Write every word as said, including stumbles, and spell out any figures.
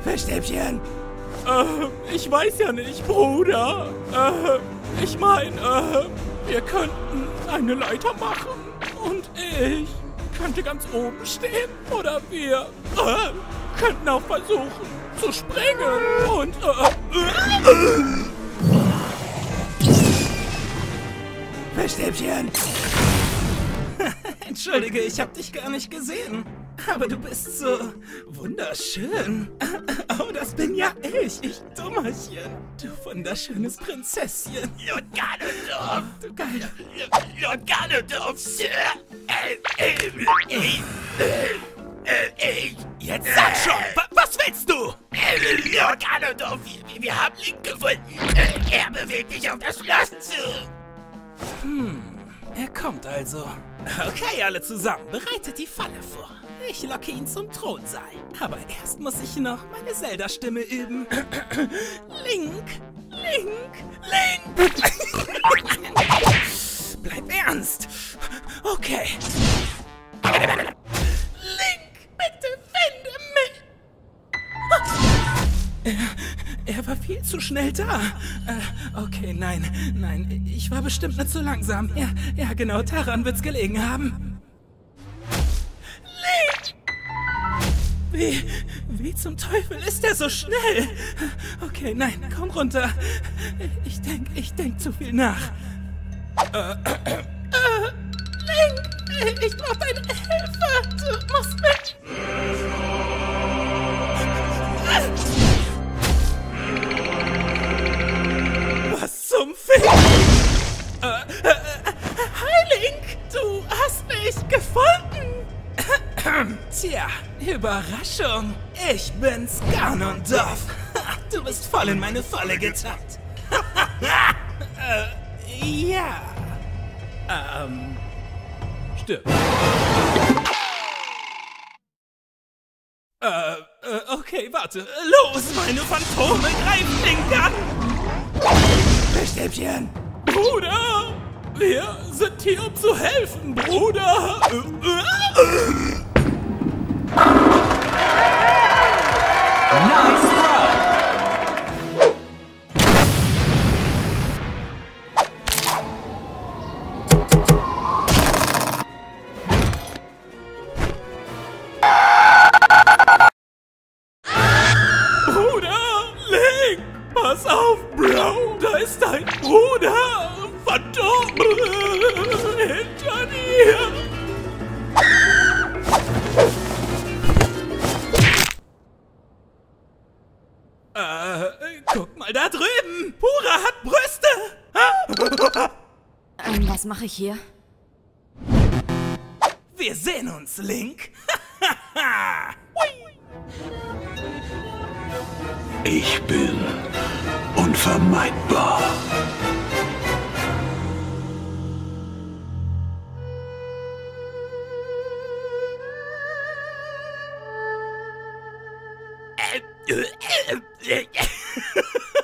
Fischstäbchen! Äh, ich weiß ja nicht, Bruder. Äh, ich meine, äh, wir könnten eine Leiter machen und ich könnte ganz oben stehen. Oder wir äh, könnten auch versuchen zu springen und äh, äh. Fischstäbchen! Entschuldige, ich hab dich gar nicht gesehen. Aber du bist so wunderschön. Oh, das bin ja ich, ich Dummerchen. Du wunderschönes Prinzesschen. Lord Ganondorf! Du geil. Lord Ganondorf, Sir! Äh, äh, äh, äh, äh, Jetzt sag schon, wa was willst du? äh, Lord Ganondorf, wir, wir haben Link gefunden. Äh, er bewegt sich auf das Schloss zu. Hm, er kommt also. Okay, alle zusammen, bereitet die Falle vor. Ich locke ihn zum Thronsaal. Aber erst muss ich noch meine Zelda-Stimme üben. Link, Link, Link! Bleib ernst. Okay. Link, bitte finde mich. Er, er war viel zu schnell da. Äh, okay, nein, nein, ich war bestimmt nicht zu langsam. Ja, ja, genau, daran wird's gelegen haben. Wie, wie zum Teufel ist er so schnell? Okay, nein, komm runter. Ich denk, ich denk zu viel nach. Äh, äh, äh, Link, ich brauch deine Hilfe. Du musst mich... Was zum Fick? Äh, äh, hi, Link, du hast mich gefunden. Tja, Überraschung. Ich bin's, Ganondorf. Du bist voll in meine Falle getappt. äh, ja. Ähm. Stimmt. Äh, äh, okay, warte. Los, meine Phantome, greif Link an! Fischstäbchen! Bruder! Wir sind hier, um zu helfen, Bruder! Äh, äh. Nice run! Bruder! Link! Pass auf, Bro! Da ist dein Bruder! Verdammt! Hinter dir! Äh, guck mal da drüben! Pura hat Brüste! Ähm, was mache ich hier? Wir sehen uns, Link! Ich bin unvermeidbar. äh, äh, äh, äh.